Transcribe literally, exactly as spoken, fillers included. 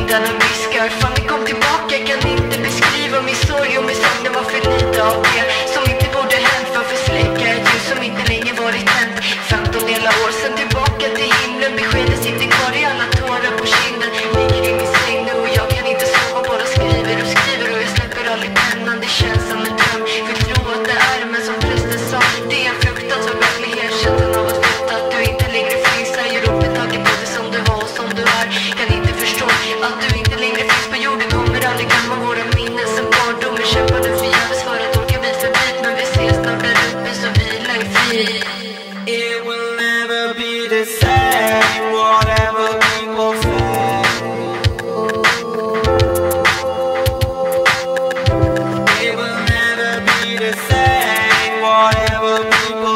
vindarna viskar. Fan, ni kom tillbaka, kan inte beskriva min sorg och min saknar var för lite av det som inte borde hänt. Varför släcka ett ljus som inte länge varit tänt? femton hela år sedan tillbaka till himlen. Beskedet sitter kvar i alla tårar på kinden. Ligger i min säng nu och jag kan inte sova, bara skriver och skriver och jag släpper aldrig pennan. Det känns som en dröm, vill tro att det är, men som prästen sa, det är en fruktansvärd verklighet. Känslan av att veta att du inte längre finns här gör upp ett tanke på det som du var och som du är. Kan inte förstå att du inte längre finns på jorden. Kommer aldrig glömma våra minnen sen barndomen. Kämpade förgäves för att åka bil förbi, men vi ses snart där uppe så vila i frid. It will never be the same, whatever people say. It will never be the same, whatever people